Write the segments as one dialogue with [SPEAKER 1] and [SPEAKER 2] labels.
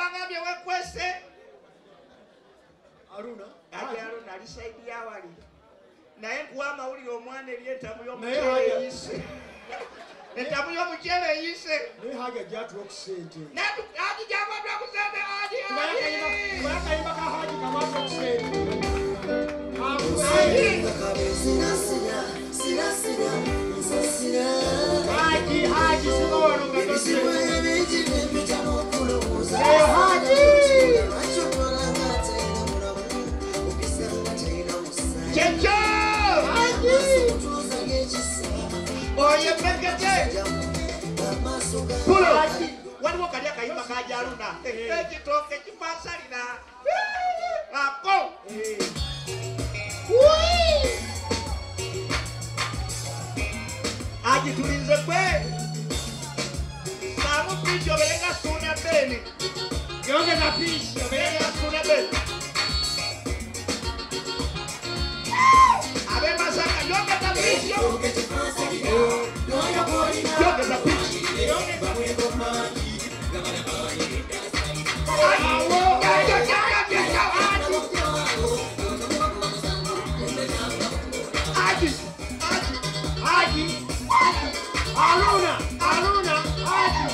[SPEAKER 1] bangambye wekwese
[SPEAKER 2] Haruna
[SPEAKER 1] Haruna ali side ya wali naye kuwa amawulire omwana eri entamu y'omukyere eyise entamu y'omukyere eyise
[SPEAKER 2] naye Haji gyatuwa ku ssente
[SPEAKER 1] Haji gyavadwa ku ssente Haji
[SPEAKER 2] kayimba ka Haji kamwatuwa ku ssente Haji sibawano nga
[SPEAKER 1] Checho! Oye pekete! Pulo! Waliwo kali akayimba ka Haruna. Ekitooke kifasalira. Ako! Haji tulinze kwe! Samu pichi obelenga suna beni.
[SPEAKER 2] Yongeza pichi
[SPEAKER 1] Obelenga suna beni. Yongeza pichi. Haji. Haruna. Haruna. Haji.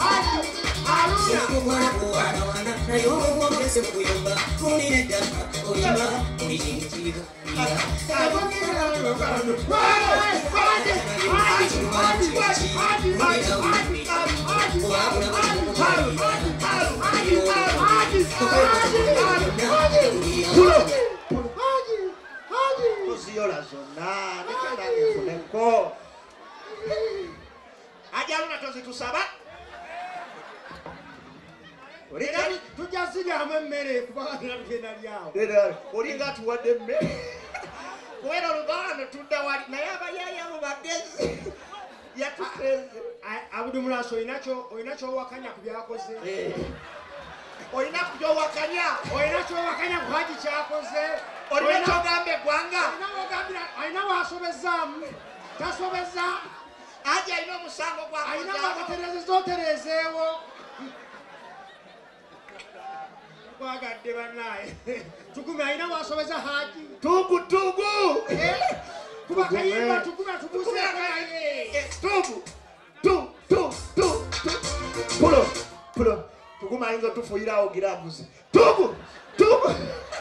[SPEAKER 1] Haruna tozitusaba
[SPEAKER 2] tujasigamu emmere kubanga tugenda lyawo
[SPEAKER 1] olinga tuwadde emmere kubera olubaano tudda wali naye abayaya abo bagezi yatusenze
[SPEAKER 2] Abdul Mulaasi olina kyowakanya ku byakoze
[SPEAKER 1] olina kubyowakanya
[SPEAKER 2] ku Haji kyakoze
[SPEAKER 1] olina kyogamba eggwanga
[SPEAKER 2] alina wasobezaamu tasobeza
[SPEAKER 1] Haji alina omusango
[SPEAKER 2] alina wagaterezeza otereezeewo kwagadde bannaye tukumi alina wasobeza Haji
[SPEAKER 1] tugu
[SPEAKER 2] kuba kayimba tukumi tuguzeeko naye
[SPEAKER 1] tugu pulo tuguma ayinza otufuuyirawo giravuzi tugu